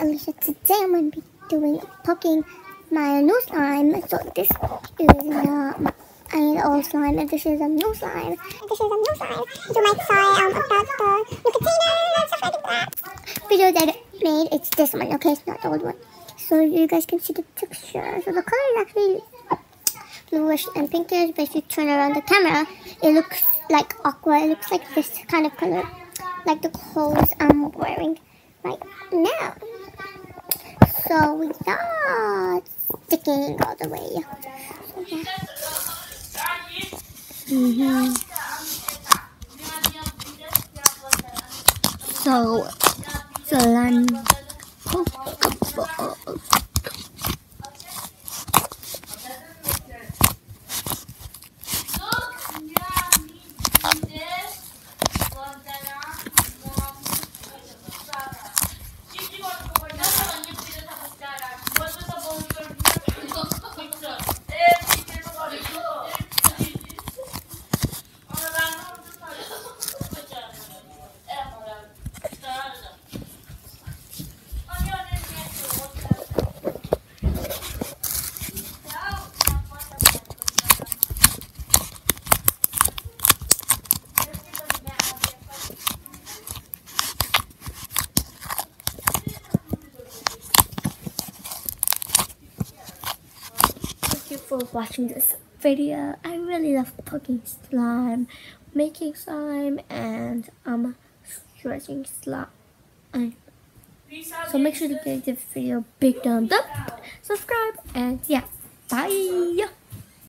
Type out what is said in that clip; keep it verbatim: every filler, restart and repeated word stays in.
Alicia. Today I'm going to be doing poking my new slime. So this is uh, my old slime, and this is a new slime. And this is a new slime. You might saw um, about the new container and stuff like that. Video that I made, it's this one, okay? It's not the old one. So you guys can see the texture. So the color is actually bluish and pinkish, but if you turn around the camera, it looks like aqua. It looks like this kind of color, like the clothes I'm wearing right now. So without sticking all the way. Mm-hmm. So, slime pokeball. For watching this video. I really love poking slime, making slime, and um stretching slime. So make sure to give this video a big thumbs up, subscribe, and yeah, bye.